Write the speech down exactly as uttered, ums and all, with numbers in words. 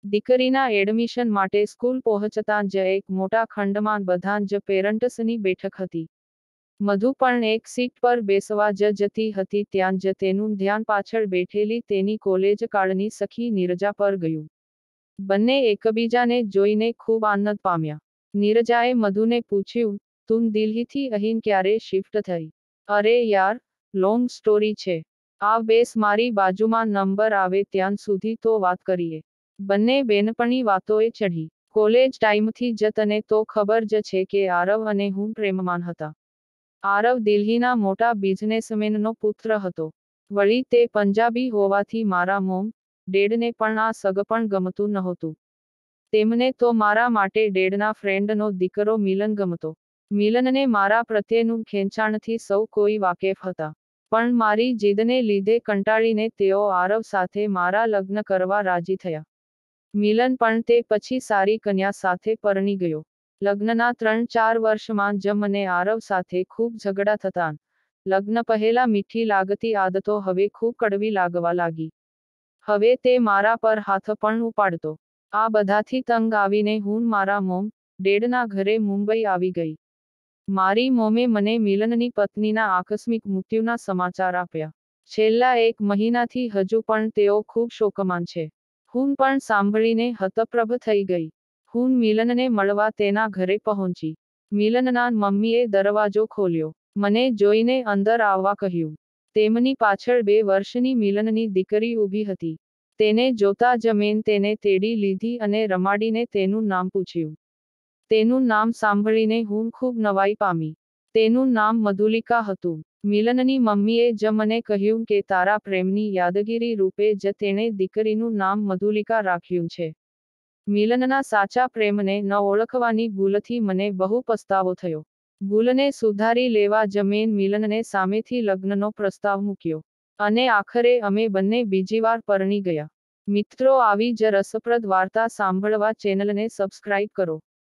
દીકરીના એડમિશન માટે સ્કૂલ પહોંચતાં જ એક મોટા ખંડમાં બધાં જ પેરન્ટ્સની બેઠક હતી. મધુ પણ એક સીટ પર બેસવા જ જતી હતી ત્યાં જ તેનું ધ્યાન પાછળ બેઠેલી તેની કોલેજ કાળની સખી નીરજા પર ગયું. બંને એકબીજાને જોઈને ખૂબ આનંદ પામ્યા. નીરજાએ મધુને પૂછ્યું, તું દિલ્હીથી અહીં ક્યારે શિફ્ટ થઈ? અરે યાર, લોંગ સ્ટોરી છે. આ બેસ મારી બાજુમાં, નંબર આવે ત્યાં સુધી તો વાત કરીએ. બંને બેનપણી વાતોએ ચઢી. કોલેજ ટાઈમથી જ તને તો ખબર જ છે કે આરવ અને હું પ્રેમમાં હતા. આરવ દિલ્હીના મોટા બિઝનેસમેનનો પુત્ર હતો. વળી તે પંજાબી હોવાથી મારા મોમ ડેડને પણ આ સગપણ ગમતું નહોતું. તેમને તો મારા માટે ડેડના ફ્રેન્ડનો દીકરો મિલન ગમતો. મિલનને મારા પ્રત્યેનું ખેંચાણથી સૌ કોઈ વાકેફ હતા. પણ મારી જીદને લીધે કંટાળીને તેઓ આરવ સાથે મારા લગ્ન કરવા રાજી થયા. મિલન પણ તે પછી સારી કન્યા સાથે પરણી ગયો. લગ્નના ત્રણ ચાર વર્ષમાં જ મને આરવ સાથે ખૂબ ઝઘડા થતાં. લગ્ન પહેલા મીઠી લાગતી આદતો હવે ખૂબ કડવી લાગવા લાગી. હવે તે મારા પર હાથ પણ ઉપાડતો. આ બધાથી તંગ આવીને હું મારા મોમ ડેડના ઘરે મુંબઈ આવી ગઈ. મારી મોમે મને મિલનની પત્નીના આકસ્મિક મૃત્યુના સમાચાર આપ્યા. છેલ્લા એક મહિનાથી હજુ પણ તેઓ ખૂબ શોકમાં છે. હું પણ સાંભળીને હતપ્રભ થઈ ગઈ. હું મિલનને મળવા તેના ઘરે પહોંચી. મિલનના મમ્મીએ દરવાજો ખોલ્યો. મને જોઈને અંદર આવવા કહ્યું. તેમની પાછળ બે વર્ષની મિલનની દીકરી ઊભી હતી. તેને જોતા જ મેં તેને તેડી લીધી અને રમાડીને તેનું નામ પૂછ્યું. તેનું નામ સાંભળીને હું ખૂબ નવાઈ પામી. તેનું નામ મધુલિકા હતું. મિલનની મમ્મીએ જ મને કહ્યું કે તારા પ્રેમની યાદગીરી રૂપે જ તેણે દીકરીનું નામ મધુલિકા રાખ્યું છે. મિલનના સાચા પ્રેમને ન ઓળખવાની ભૂલથી મને બહુ પસ્તાવો થયો. ભૂલને સુધારી લેવા જ મેં મિલનને સામેથી લગ્નનો પ્રસ્તાવ મૂક્યો. અને આખરે અમે બંને બીજીવાર પરણી ગયા. મિત્રો, આવી જ રસપ્રદ વાર્તા સાંભળવા ચેનલને સબસ્ક્રાઇબ કરો.